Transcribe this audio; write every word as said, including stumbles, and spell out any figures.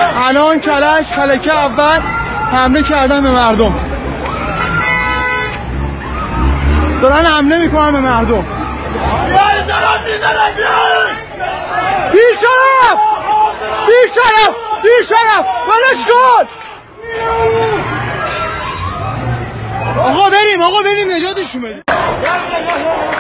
الان کلش کلکه اول حمله کردن به مردم، دارن حمله میکنن به مردم. بی شرف بی شرف بی شرف ولش کن. آقا بریم آقا بریم نجاتشون بدیم.